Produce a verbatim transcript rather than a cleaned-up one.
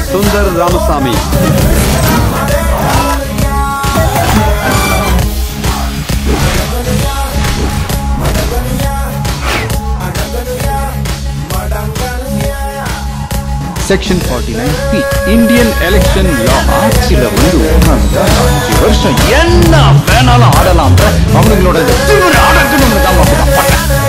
Sundar Ramasamy. Section forty nine B Indian election law. ஆட்சியில வந்து உட்கார்ந்து அஞ்சு வருஷம் என்ன வேணாலும் ஆடலாம். அவங்களோட அடக்கணும்னு தான்